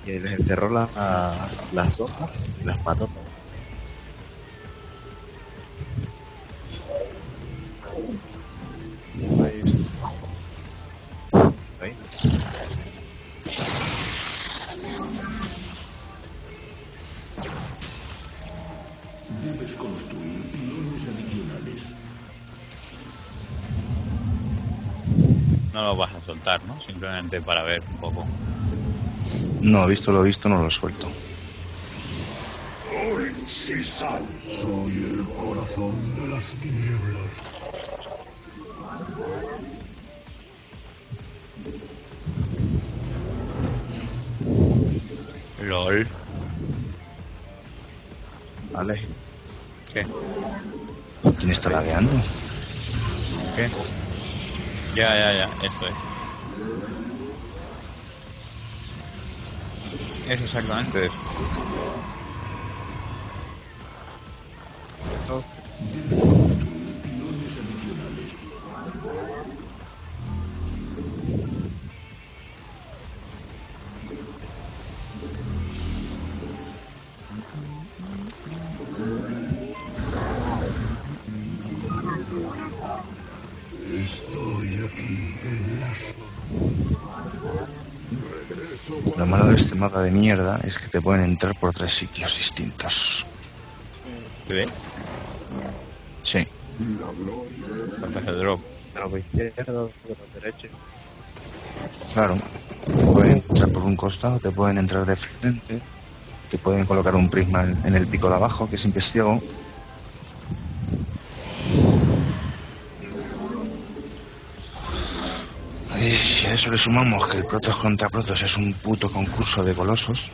y les enterró las hojas y las mató todas. Ahí está. ¿Veis? Debes construir pilones adicionales. No lo vas a soltar, ¿no? Simplemente para ver un poco. No, visto lo visto, no lo suelto. Orin Sisal. Soy el corazón de las tinieblas. LOL. Vale. ¿Qué? ¿Quién está lagueando? ¿Qué? Ya, eso es. Es exactamente eso. Debes construir pilones adicionales. Estoy aquí en las... Lo malo de este mapa de mierda es que te pueden entrar por 3 sitios distintos. ¿Te ve? Sí. ¿Cuánto es el drop? De los izquierdos, de los derechos. Claro. Te pueden entrar por un costado, te pueden entrar de frente, te pueden colocar un prisma en el pico de abajo, que siempre es ciego. Y a eso le sumamos que el Protoss contra Protoss es un puto concurso de colosos.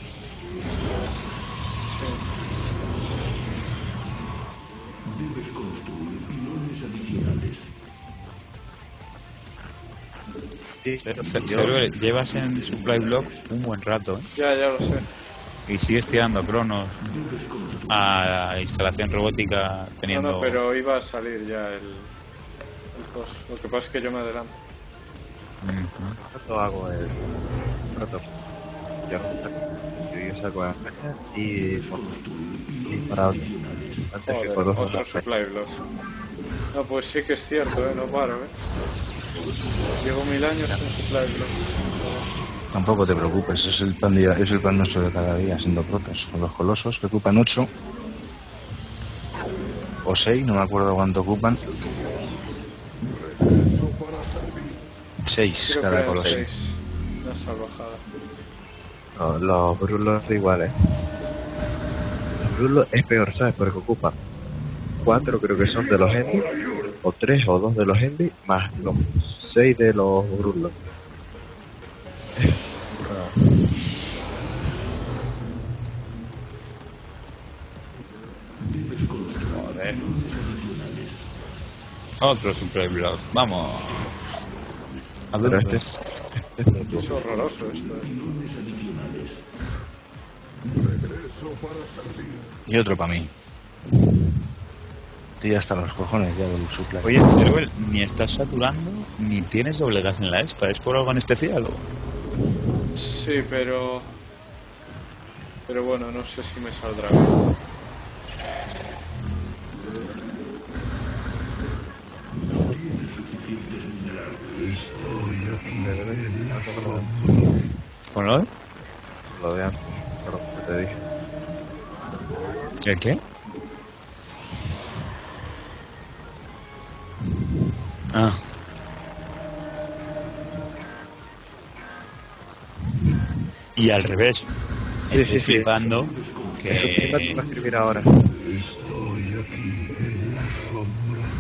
Debes construir pilones adicionales. Sí, Ceruel, llevas en Supply Block un buen rato, ¿eh? Ya lo sé. Y sigues tirando cronos Debes construir. a la instalación robótica teniendo... No, pero iba a salir ya el coso. Lo que pasa es que yo me adelanto. Yo hago el proto. Yo saco la caña y Construir pilones para adicionales. antes que Joder, por otro supply block. No, pues sí que es cierto, no paro, Llevo 1000 años sin supply block. Tampoco te preocupes, es el pan nuestro de cada día, siendo Protoss. Con los colosos que ocupan 8 o 6, no me acuerdo cuánto ocupan. 6 Creo que cada eran coloso. 6. Una salvajada. No, los brulos iguales. Los brulos es peor, ¿sabes? Porque ocupan 4 creo que son de los Envy, o 3 o 2 de los Envy, más los 6 de los brulos. Debes construir Joder. pilones adicionales. Otro Supply Block. Vamos. A Pero ver, Es horroroso esto, Pilones adicionales. Y otro para mí. Estoy hasta los cojones ya del supply. Oye, Ceruel, ni estás saturando ni tienes doble gas en la ESPA. ¿Es por algo en especial o...? Sí, pero bueno, no sé si me saldrá bien. Tienes suficientes minerales. Estoy aquí en las ¿Con lo de? Lo de antes, claro, que te dije. ¿El qué? Ah. Y al revés. Estoy flipando que... Eso te iba a escribir ahora. Estoy aquí en las sombras.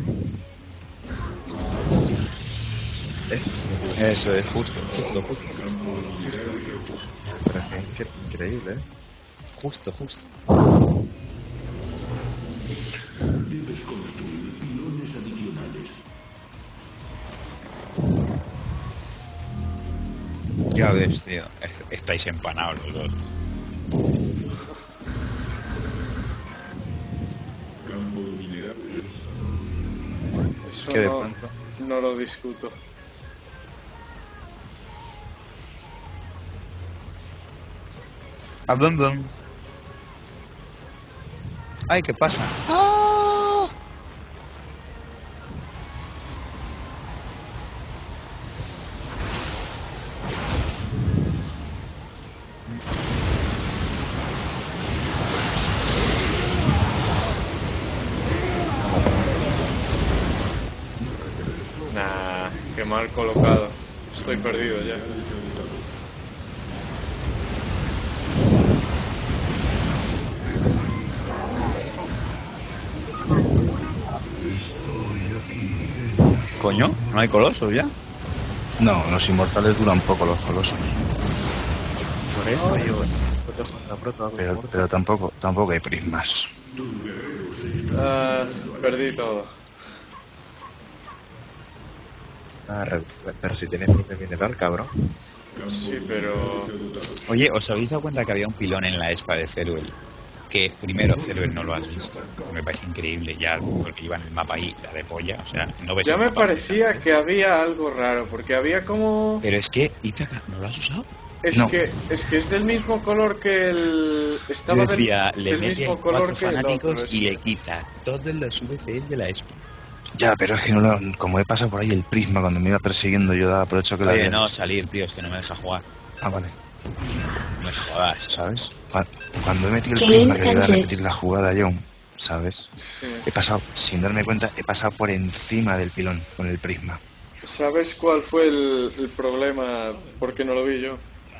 Eso es justo. Pero es que es increíble, Justo. Debes construir pilones adicionales. Ya ves, tío. Estáis empanados los dos. Campo de minerales. Eso Que de pronto... no lo discuto. A bum bum. Ay, ¿qué pasa? ¡Ah! Nah, qué mal colocado. Estoy perdido ya. Coño, ¿no hay colosos ya? No, los inmortales duran poco los colosos. Por eso yo protejo la prota, Pero tampoco hay prismas. Ah, perdí todo. pero si tienes propio mineral, cabrón. Sí, pero... Oye, ¿os habéis dado cuenta que había un pilón en la ESPA de Ceruel? Que primero Ceruel no lo has visto. Me parece increíble ya, porque iba en el mapa ahí, la de polla. O sea, no ves Ya el me mapa. parecía que había algo raro, porque había como... Pero es que, Ítaca, ¿no lo has usado? Es No. que es del mismo color que el... Yo Estaba decía, del le mete ahí mismo color 4 que el fanáticos otro. y le quita todos los VCs de la ESPA. Ya, pero es que no como he pasado por ahí el prisma cuando me iba persiguiendo, yo aprovecho que la Oye, había no, visto. salir, tío, es que no me deja jugar. Ah, vale. No me jodas. ¿Sabes? Cuando he metido el Game prisma que iba a ended. repetir la jugada yo, ¿sabes? Sí. He pasado, sin darme cuenta, he pasado por encima del pilón con el prisma. ¿Sabes cuál fue el problema? ¿Por qué no lo vi yo?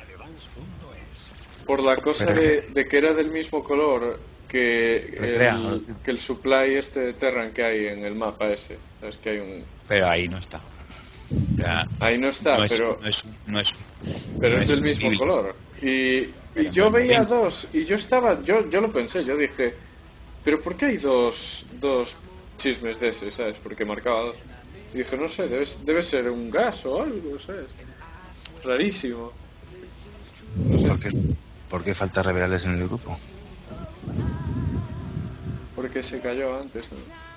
Por la cosa Pero- de que era del mismo color que Recrea, que el supply este de Terran que hay en el mapa ese. ¿Sabes que hay un... Pero ahí no está. O sea, Ahí no está, no es, pero... no es Pero no es del mismo visible. color. Y Pero yo no es veía visible. dos, y yo lo pensé, yo dije, pero ¿por qué hay dos chismes de ese, ¿sabes? Porque marcaba dos. Y dije, no sé, debe ser un gas o algo, ¿sabes? Rarísimo. No sé, ¿Por qué falta revelarles en el grupo? porque se cayó antes, ¿no?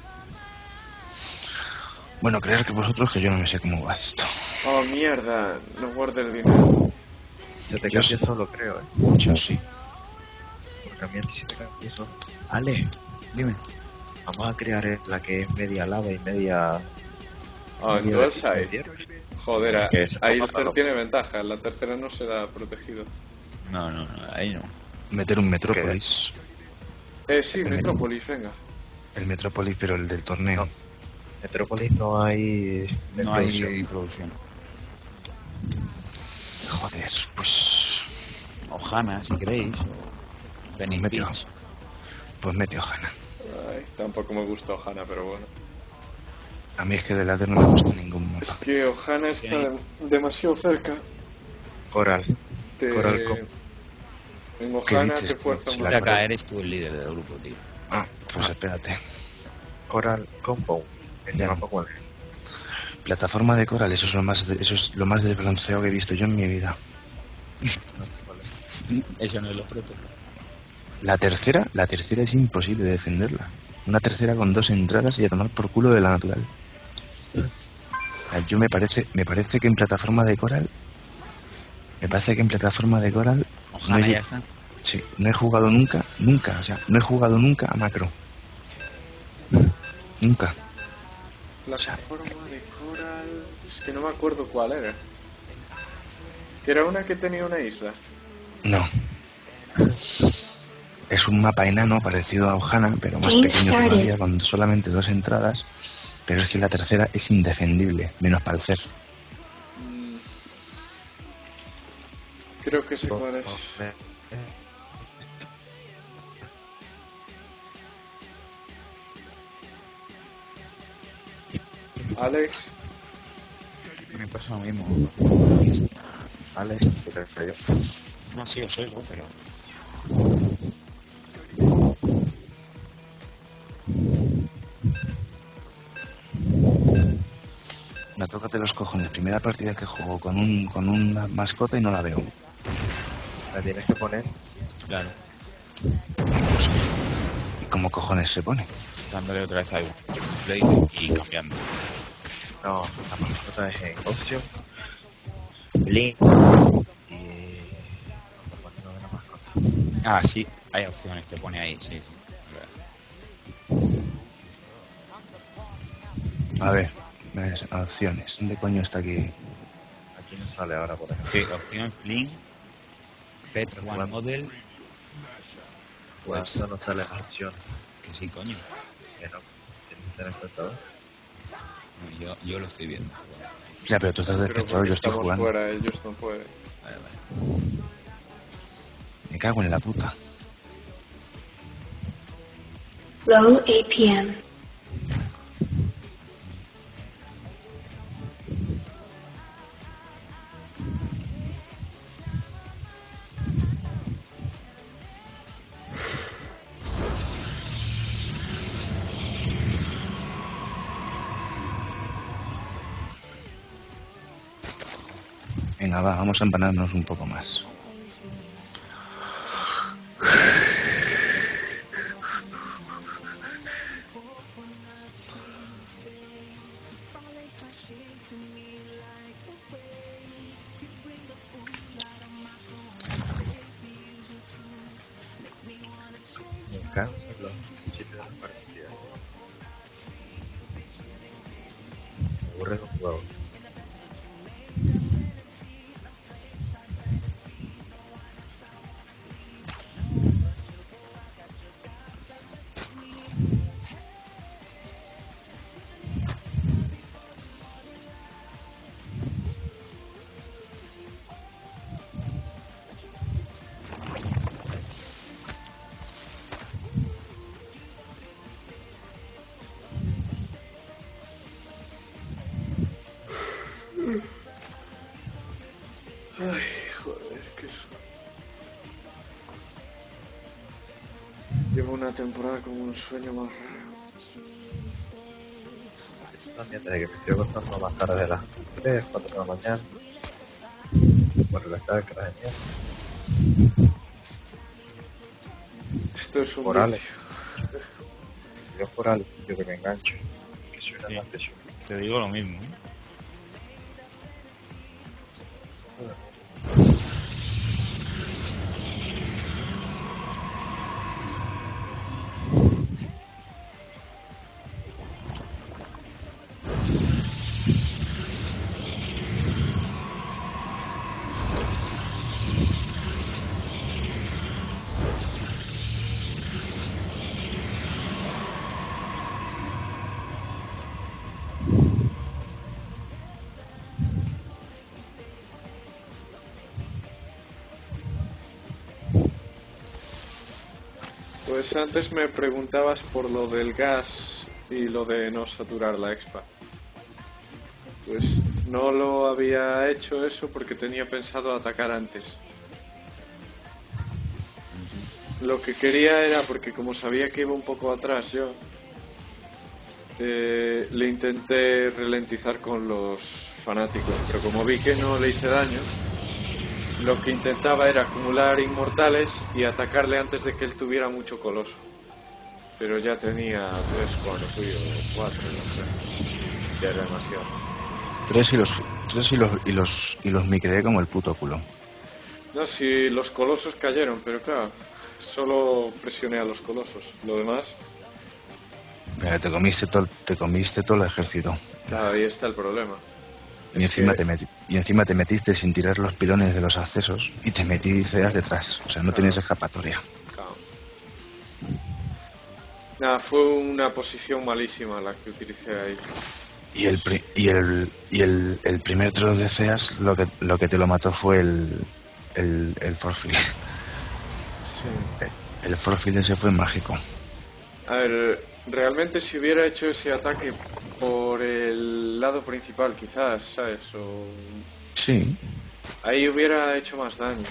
Bueno, creer que vosotros que yo no me sé cómo va esto. Oh, mierda, no guardé el dinero. Se te Yo cambia sí. solo, creo, Yo sí. Porque a mí antes se te cambia solo. Ale, Dime. vamos a crear la que es media lava y media... Ah, en media dual de- side. Joder, Que es ahí el mátalo. tiene ventaja, la tercera no será protegido. No, ahí no. Meter un Metrópolis. Sí, El Metrópolis, venga. El Metrópolis, pero el del torneo. Metrópolis no hay... No hay producción. Joder, pues... Ojana, si queréis. O Benny Metió. Pitch. Pues mete Ojana. Ay, tampoco me gusta Ohana, pero bueno. A mí es que de ladder no me gusta ningún mapa. Es que Ohana está demasiado cerca. Coral. Te... Coral con- En ¿Qué Ohana dices, te fuerza tío? más. La- Ítaca, eres tú el líder del grupo, tío. Ah, pues espérate. Coral Compound. El Ya. mapa cuál es. Plataforma de coral, eso es lo más desbalanceado que he visto yo en mi vida. Eso no es lo proto. La tercera es imposible de defenderla. Una tercera con 2 entradas y a tomar por culo de la natural. O sea, me parece que en plataforma de coral. Ojana No, ya está. Sí, no he jugado nunca, no he jugado nunca a macro. Nunca. Plataforma de Coral. Es que no me acuerdo cuál era. Que era una que tenía una isla. No. Es un mapa enano parecido a Ohana, pero más Game pequeño started. todavía, con solamente 2 entradas. Pero es que la tercera es indefendible, menos para el CER. Mm. Creo que sé cuál es. Alex. Me pasa lo mismo. Vale, pero yo. No, sí, os oigo, pero... Me tócate los cojones. Primera partida que juego con una mascota y no la veo. La tienes que poner. Claro. ¿Y cómo cojones se pone? Dándole otra vez a play y cambiando. No, la mascota es en option. Link. Y... no, la mascota. Ah, sí, hay opciones, te pone ahí, sí. A ver, opciones. ¿Dónde coño está aquí? Aquí no sale ahora, por ejemplo. Sí, opción Link, Pet One Bueno. Model, pues Cuando no sale la opción, que sí, coño. que no tiene que ser espectador. No, yo lo estoy viendo. Ya, pero tú estás de Pero espectador, porque yo estoy estamos jugando. fuera, ellos no pueden. Vale. Me cago en la puta. Low APM. Venga, va, vamos a empanarnos un poco más. Me cansan los principios de las partidas. Me aburre los juegos. Ay, joder, qué sueño. Llevo una temporada con un sueño más raro. Yo también, desde que me estoy acostando más tarde de las 3, 4 de la mañana. Por la tarde que la genial. Esto es un Por Ale. vicio. Yo por algo, yo que me engancho. Que suena Sí. más de eso. Te digo lo mismo, ¿eh? Pues antes me preguntabas por lo del gas y lo de no saturar la expa. Pues no lo había hecho eso porque tenía pensado atacar antes. Lo que quería era, porque como sabía que iba un poco atrás yo, le intenté ralentizar con los fanáticos, pero como vi que no le hice daño, lo que intentaba era acumular inmortales y atacarle antes de que él tuviera mucho coloso. Pero ya tenía 3 cuando fui, o 4, no sé. Ya era demasiado. 3 y los micreé como el puto culo. No, si los colosos cayeron, pero claro, solo presioné a los colosos. Lo demás, Pero te comiste todo el ejército. claro, ahí está el problema. Y encima te metiste sin tirar los pilones de los accesos y te metiste detrás. O sea, no tienes escapatoria. Claro. Nada, fue una posición malísima la que utilicé ahí. Y el primer trozo de Ceas lo que te lo mató fue el forfield. Sí. El forfield ese fue mágico. A ver, realmente si hubiera hecho ese ataque por el lado principal, quizás, ¿sabes? O Sí. ahí hubiera hecho más daño.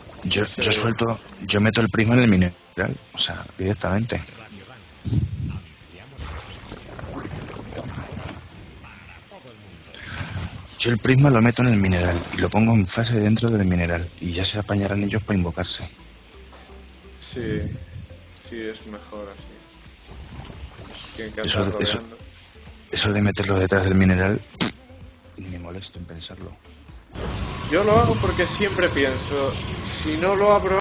Yo meto el prisma en el mineral, o sea, directamente. Yo el prisma lo meto en el mineral y lo pongo en fase dentro del mineral y ya se apañarán ellos para invocarse. Sí, sí, es mejor así. Tienen que andar rodeando. Eso de meterlo detrás del mineral, ni me molesto en pensarlo. Yo lo hago porque siempre pienso, si no lo abro